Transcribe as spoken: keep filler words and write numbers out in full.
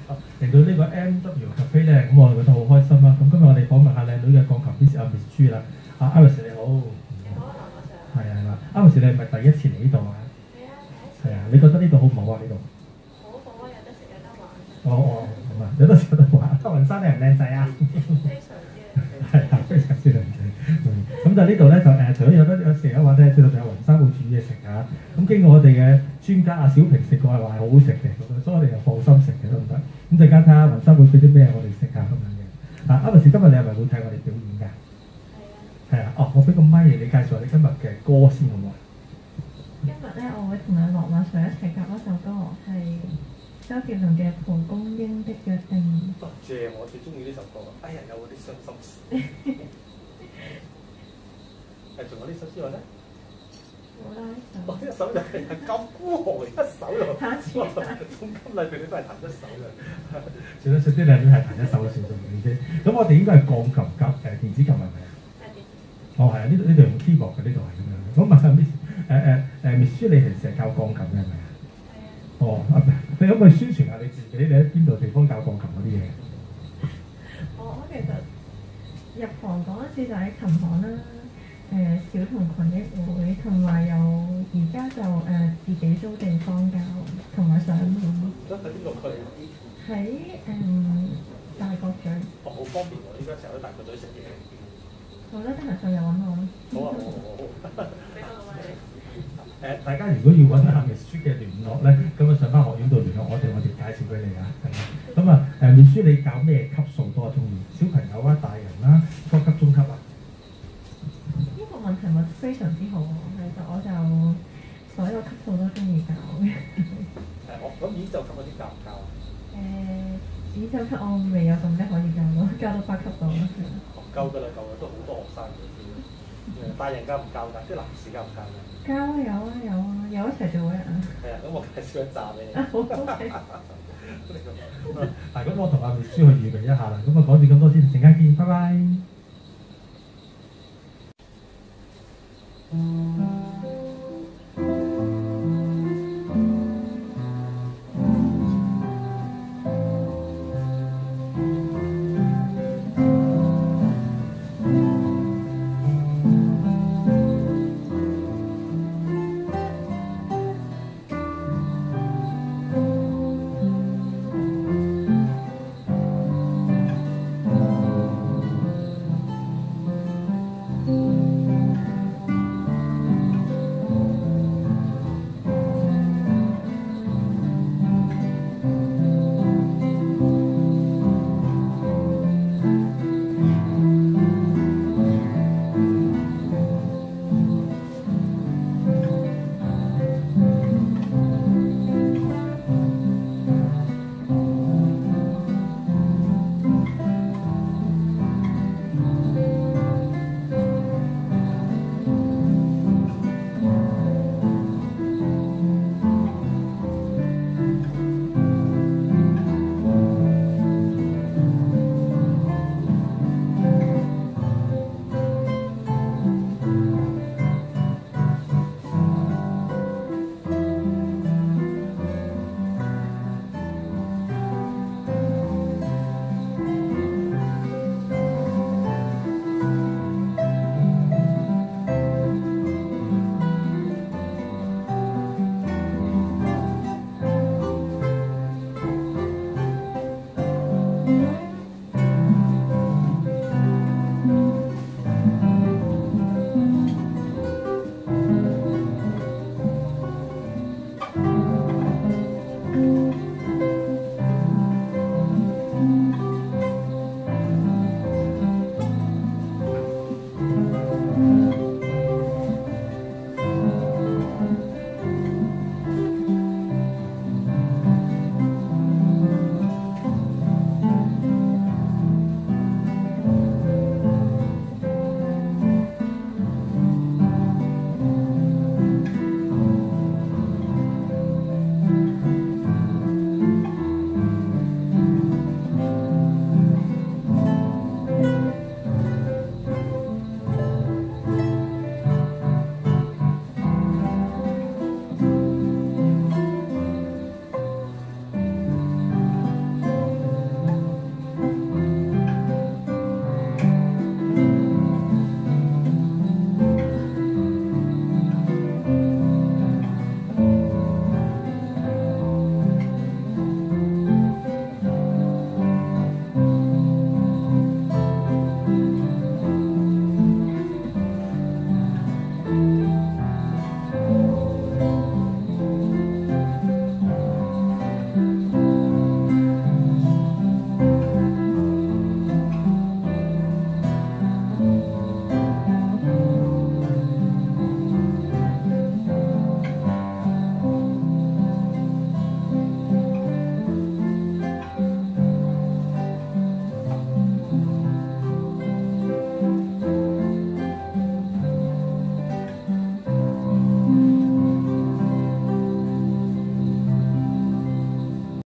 嚟到呢個 M W Cafe 咧，咁我覺得好開心啦。咁今日我哋訪問下靚女嘅鋼琴 Miss 阿 Miss 朱啦。阿 Iris 你好。 你好啊，梁我上。 係啊係啦，Iris 你係咪第一次嚟呢度啊？ 係啊，第一次。 係啊，你覺得呢度好唔好啊？呢度？ 好好啊，有得食有得玩。 哦哦，咁啊，有得食有得玩。阿雲生靚唔靚仔啊？ 非常之靚仔。 係啊，非常之靚仔。咁就呢度咧就誒，除咗有得有食有玩咧，知道仲有雲生會煮嘢食啊。咁經過我哋嘅專家阿小平食過係話係好好食嘅，咁所以我哋就放心食嘅得唔得？咁陣間睇下雲生會俾啲咩我哋食下咁樣嘅。啊，阿雲士今日你係咪會睇我哋表演㗎？係啊。係啊，哦，我俾個咪你，你介紹下你今日嘅歌先好唔好啊？ 今日咧，我會同阿羅馬上一齊夾一首歌，係周杰倫嘅《蒲公英的約定》。 多謝，我最中意呢首歌。哎呀，有嗰啲傷心事。誒，仲有呢首之外咧？ 冇啦，呢首。 哦，一首就係咁孤寒一首咯。 下次。 哇！送金禮俾你都係彈一首嘅。算啦，算啲靚女係彈一首嘅算數嘅啫。咁我哋應該係鋼琴夾誒電子琴係咪啊？ 係電子。 哦，係啊，呢度呢度用 keyboard 嘅，呢度係咁樣嘅。咁問下 Miss 誒誒誒 Miss 朱，你平時係教鋼琴嘅係咪啊？ 係啊。 哦，你可唔可以宣傳下你自己？你喺邊度地方教鋼琴嗰啲嘢？ 我其實入行嗰陣時就喺琴行啦，誒、呃、小童群益會，同埋有而家就誒、呃、自己租地方教，同埋上門。 咁喺邊度區？ 喺誒大角咀。 哦，好方便喎！依家成日都大角咀食嘢。 好啦，得閒上嚟揾我啦。 好啊，好好好。 俾個位你。 誒，大家如果要揾下 Miss 朱嘅聯絡咧，咁啊上翻學院度聯絡我哋，我哋介紹俾你啊。咁啊誒，Miss 朱你教咩級數多中意？小朋友啊，大人啦，初級、中級啊？ 呢個問題問非常之好，其實我就所有級數都中意教嘅。 誒，我咁演奏級嗰啲教唔教啊？ 誒，演奏級我未有咁叻可以教咯，教到八級度啦。 夠㗎啦，夠啦，都好多學生嘅。誒，大人教唔教㗎？啲男士教唔教㗎？ 教啊，有啊，有啊，有一齊做嘅啊。 係啊，咁我介紹一紮俾你。 啊，好 OK。 嗱，咁我同阿 Miss 朱去預備一下啦。咁啊，講住咁多先，陣間見，拜拜。